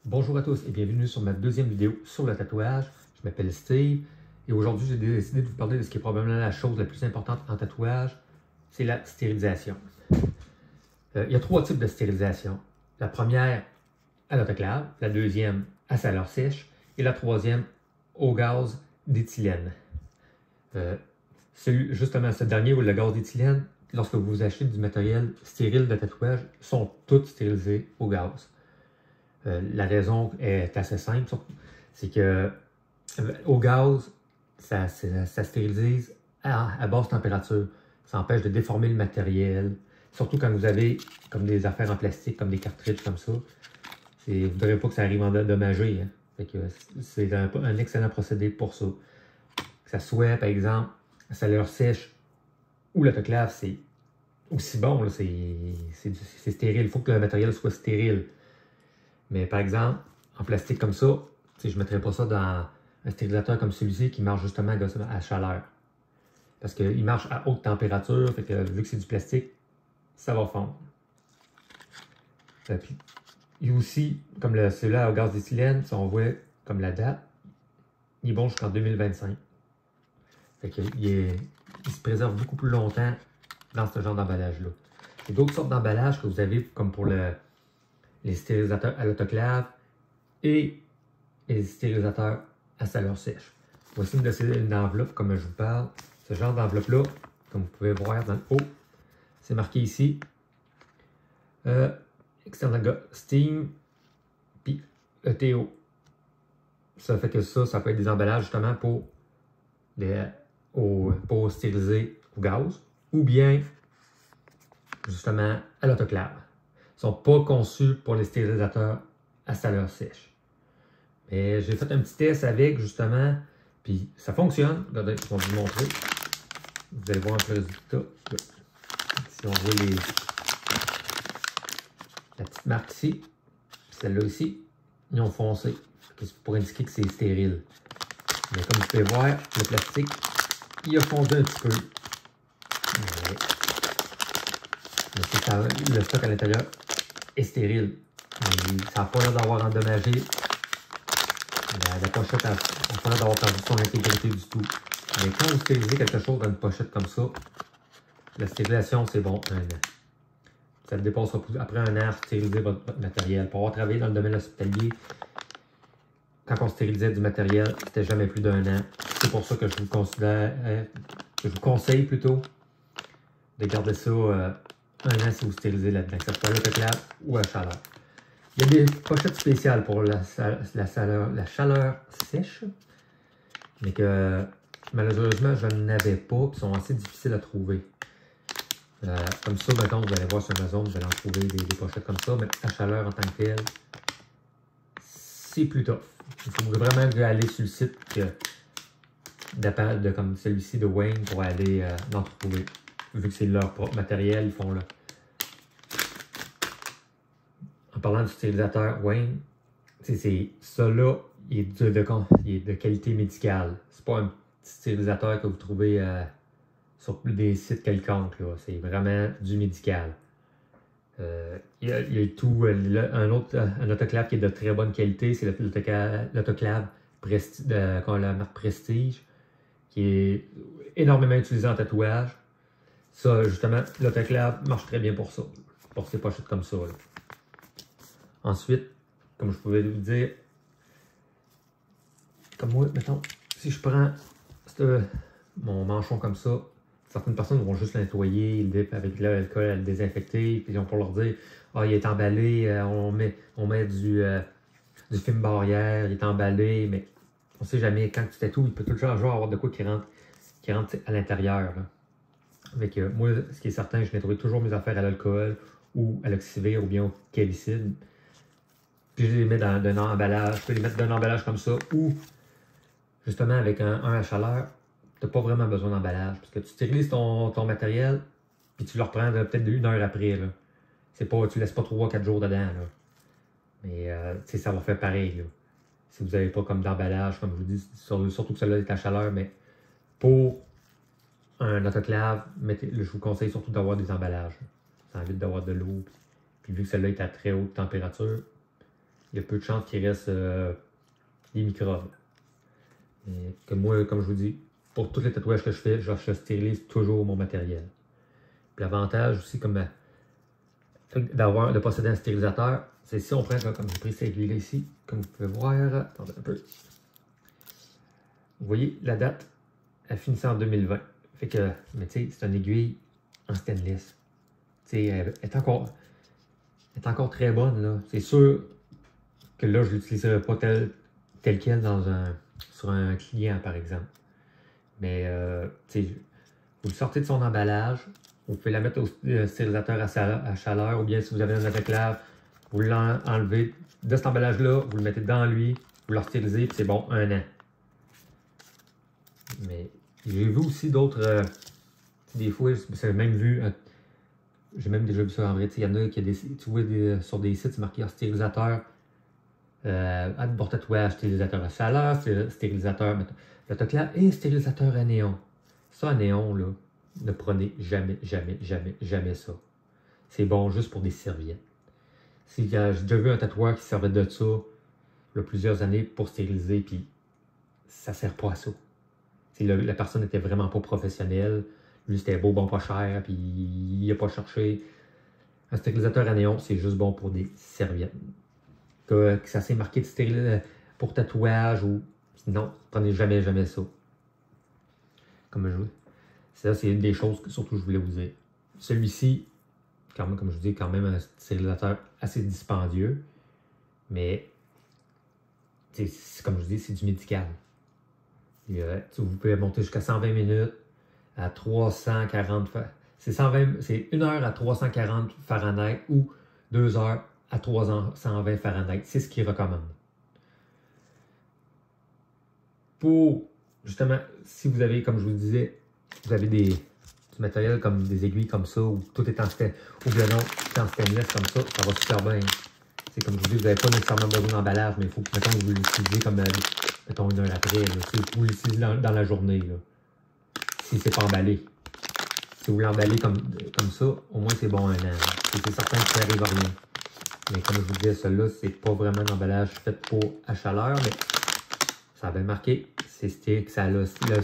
Bonjour à tous et bienvenue sur ma deuxième vidéo sur le tatouage. Je m'appelle Steve et aujourd'hui j'ai décidé de vous parler de ce qui est probablement la chose la plus importante en tatouage, c'est la stérilisation. Il y a trois types de stérilisation. La première à l'autoclave, la deuxième à chaleur sèche et la troisième au gaz d'éthylène. Justement, ce dernier ou le gaz d'éthylène, lorsque vous achetez du matériel stérile de tatouage, sont toutes stérilisées au gaz. La raison est assez simple, c'est que au gaz, ça stérilise à basse température. Ça empêche de déformer le matériel, surtout quand vous avez comme des affaires en plastique, comme des cartridges comme ça. Vous ne voudrez pas que ça arrive endommagé. Hein? C'est un excellent procédé pour ça. Que ça soit, par exemple, à chaleur sèche ou l'autoclave, c'est aussi bon, c'est stérile. Il faut que le matériel soit stérile. Mais par exemple, en plastique comme ça, je ne mettrais pas ça dans un stérilisateur comme celui-ci qui marche justement à chaleur. Parce qu'il marche à haute température, fait que vu que c'est du plastique, ça va fondre. Puis, il y a aussi, comme celui-là au gaz d'éthylène, si on voit comme la date, il est bon jusqu'en 2025. Fait que, il se préserve beaucoup plus longtemps dans ce genre d'emballage-là. Il y a d'autres sortes d'emballages que vous avez, comme pour les stérilisateurs à l'autoclave et les stérilisateurs à chaleur sèche. Voici une enveloppe, comme je vous parle. Ce genre d'enveloppe-là, comme vous pouvez voir dans le haut, c'est marqué ici External Steam puis ETO. Ça fait que ça peut être des emballages justement pour stériliser au gaz ou bien justement à l'autoclave. Ils ne sont pas conçus pour les stérilisateurs à chaleur sèche. Mais j'ai fait un petit test avec, justement, puis ça fonctionne. Regardez, je vais vous montrer. Vous allez voir un peu le résultat. Si on voit la petite marque ici, celle-là ici, ils ont foncé. Pour indiquer que c'est stérile. Mais comme vous pouvez voir, le plastique, il a fondu un petit peu. Mais le stock à l'intérieur est stérile. Ça n'a pas l'air d'avoir endommagé. La pochette n'a pas l'air d'avoir perdu son intégrité du tout. Mais quand vous stérilisez quelque chose dans une pochette comme ça, la stérilisation, c'est bon, 1 an. Ça ne dépassera plus. Après 1 an, stériliser votre matériel. Pour avoir travaillé dans le domaine hospitalier, quand on stérilisait du matériel, c'était jamais plus d'1 an. C'est pour ça que je vous conseille plutôt de garder ça 1 an si vous stérilisez là-dedans, que ce soit à l'autoclave ou à chaleur. Il y a des pochettes spéciales pour la chaleur sèche, mais que malheureusement je n'avais pas, qui sont assez difficiles à trouver. Comme ça, maintenant, vous allez voir sur Amazon, vous allez en trouver des pochettes comme ça, mais à chaleur en tant que telle, c'est plus tough. Il faut vraiment aller sur le site comme celui-ci de Wayne pour aller en trouver. Vu que c'est leur propre matériel, ils font là. En parlant du stérilisateur Wayne, ça là, il est de qualité médicale. C'est pas un petit stérilisateur que vous trouvez sur des sites quelconques. C'est vraiment du médical. Il y a tout. Un autoclave qui est de très bonne qualité, c'est l'autoclave la marque Prestige, qui est énormément utilisé en tatouage. Ça, justement, l'autoclave marche très bien pour ça, pour ces pochettes comme ça. Là. Ensuite, comme je pouvais vous dire, comme moi, mettons, si je prends mon manchon comme ça, certaines personnes vont juste le nettoyer avec l'alcool, le désinfecter, puis ils vont pour leur dire ah, il est emballé, on met du film barrière, il est emballé, mais on ne sait jamais, quand tu tatoues, il peut toujours avoir de quoi qui rentre à l'intérieur. Avec moi, ce qui est certain, je nettoie toujours mes affaires à l'alcool ou à l'oxyvir ou bien au calicide. Puis je les mets dans un emballage. Je peux les mettre dans un emballage comme ça ou justement avec un à chaleur, tu n'as pas vraiment besoin d'emballage. Parce que tu stérilises ton matériel puis tu le reprends peut-être 1 heure après. Là. Tu ne laisses pas 3-4 jours dedans. Là. Mais ça va faire pareil. Là. Si vous n'avez pas comme d'emballage, comme je vous dis, surtout que celui-là est à chaleur, mais pour un autoclave, je vous conseille surtout d'avoir des emballages. Ça évite d'avoir de l'eau. Puis vu que celui-là est à très haute température, il y a peu de chances qu'il reste des microbes. Et que moi, comme je vous dis, pour tous les tatouages que je fais, je stérilise toujours mon matériel. Puis l'avantage aussi, comme de posséder un stérilisateur, c'est si on prend, comme j'ai pris cette aiguille-là ici, comme vous pouvez voir, attendez un peu. Vous voyez, la date, elle finissait en 2020. Fait que, mais tu sais, c'est une aiguille en stainless. Tu sais, elle est encore très bonne, là. C'est sûr que là, je ne l'utiliserai pas tel quel sur un client, par exemple. Mais, tu sais, vous le sortez de son emballage, vous pouvez la mettre au stérilisateur à chaleur, ou bien si vous avez un autoclave, vous l'enlevez de cet emballage-là, vous le mettez dans lui, vous le stérilisez, puis c'est bon, 1 an. Mais j'ai vu aussi d'autres, des fois, j'ai même vu, j'ai même déjà vu ça en vrai, il y en a qui, tu vois sur des sites, c'est marqué stérilisateur, pour tatouage, stérilisateur à chaleur, stérilisateur, l'autoclave et stérilisateur à néon. Ça, à néon, là, ne prenez jamais, jamais, jamais, jamais ça. C'est bon juste pour des serviettes. J'ai déjà vu un tatoueur qui servait de ça il y a plusieurs années pour stériliser, puis ça ne sert pas à ça. La personne n'était vraiment pas professionnelle. Lui, c'était beau, bon, pas cher, puis il n'a pas cherché. Un stérilisateur à néon, c'est juste bon pour des serviettes. Que ça s'est marqué de stérile pour tatouage ou. Non, prenez jamais, jamais ça. Comme je vous. Ça, c'est une des choses que surtout je voulais vous dire. Celui-ci, comme je vous dis, quand même un stérilisateur assez dispendieux. Mais, comme je vous dis, c'est du médical. Vous pouvez monter jusqu'à 120 minutes à 340. C'est 1 heure à 340 Fahrenheit ou 2 heures à 320 Fahrenheit. C'est ce qu'ils recommandent. Pour, justement, si vous avez, comme je vous disais, vous avez du matériel comme des aiguilles comme ça, ou tout est en stainless comme ça va super bien. C'est comme je vous dis, vous n'avez pas nécessairement besoin d'emballage, mais il faut que, mettons, vous l'utilisez comme, mettons, 1 heure après. Vous l'utilisez dans la journée, là, si c'est pas emballé. Si vous l'emballez comme ça, au moins c'est bon 1 an. C'est certain que ça n'arrive à rien. Mais comme je vous disais, celui-là, c'est pas vraiment un emballage fait pour à chaleur, mais ça a bien marqué. C'est que ça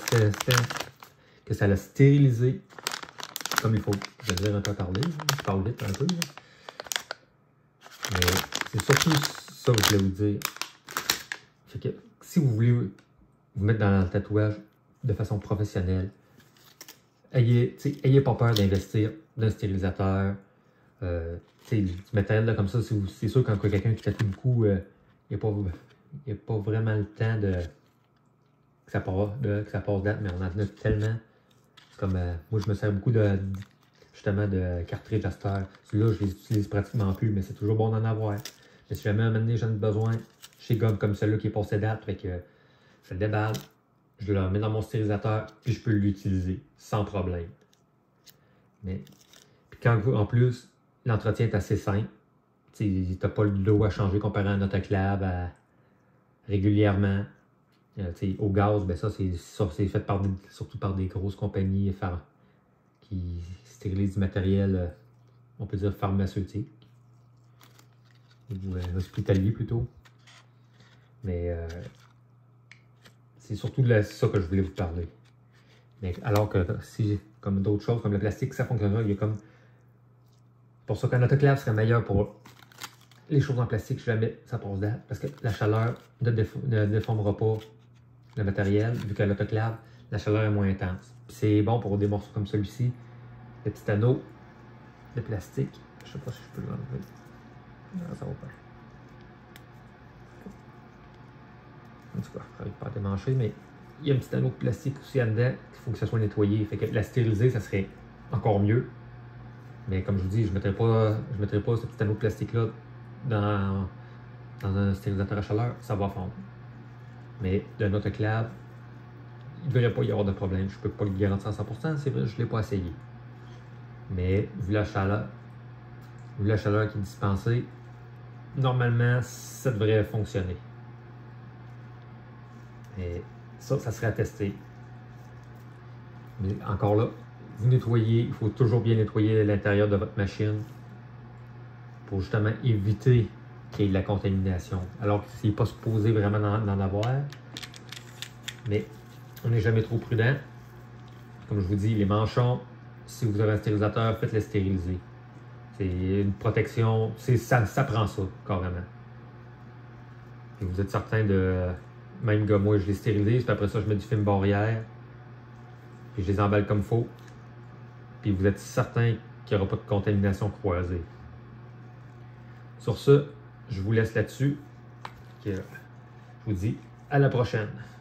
l'a stérilisé comme il faut. Je vais dire un peu parler, je parle vite un peu. Là. Mais c'est surtout ça que je voulais vous dire. Fait que si vous voulez vous mettre dans le tatouage de façon professionnelle, ayez pas peur d'investir d'un stérilisateur. Du matériel là, comme ça, c'est sûr quand quelqu'un qui tatoue beaucoup, il n'y a pas vraiment le temps que ça passe date, mais on en a tellement. C'est comme moi je me sers beaucoup justement de cartridge à cette heure. Celui-là, je les utilise pratiquement plus, mais c'est toujours bon d'en avoir. Mais si jamais à un moment donné j'en ai besoin, chez gomme comme celui-là qui est passé date, fait que je le déballe, je le mets dans mon stérilisateur, puis je peux l'utiliser sans problème. Mais puis quand en plus, l'entretien est assez simple. Tu n'as pas le dos à changer comparé à un autoclave régulièrement. Au gaz, ben ça c'est fait surtout par des grosses compagnies qui stérilisent du matériel, on peut dire pharmaceutique. Ou hospitalier plutôt. Mais c'est surtout de ça que je voulais vous parler. Mais alors que si, comme d'autres choses, comme le plastique, ça fonctionne pas, il y a comme. Pour ça qu'un autoclave serait meilleur pour les choses en plastique, jamais ça passe date. Parce que la chaleur ne déformera pas le matériel, vu qu'à l'autoclave, la chaleur est moins intense. C'est bon pour des morceaux comme celui-ci, le petit anneau de plastique. Je ne sais pas si je peux l'enlever. Non, ça va pas. En tout cas, je n'arrive pas à démancher, mais il y a un petit anneau de plastique aussi là-dedans qu'il faut que ça soit nettoyé. Fait que la stériliser, ça serait encore mieux. Mais comme je vous dis, je ne mettrai pas ce petit anneau de plastique-là dans un stérilisateur à chaleur, ça va fondre. Mais d'un autoclave, il ne devrait pas y avoir de problème. Je ne peux pas le garantir à 100%, c'est vrai, je ne l'ai pas essayé. Mais vu la chaleur qui est dispensée, normalement, ça devrait fonctionner. Mais ça serait à tester. Mais encore là, vous nettoyez, il faut toujours bien nettoyer l'intérieur de votre machine pour justement éviter qu'il y ait de la contamination. Alors que c'est pas supposé vraiment d'en avoir. Mais on n'est jamais trop prudent. Comme je vous dis, les manchons, si vous avez un stérilisateur, faites-les stériliser. C'est une protection, ça prend ça, carrément. Et vous êtes certain de... Même que moi, je les stérilise, puis après ça, je mets du film barrière. Puis je les emballe comme il faut. Puis vous êtes certain qu'il n'y aura pas de contamination croisée. Sur ce, je vous laisse là-dessus. Je vous dis à la prochaine.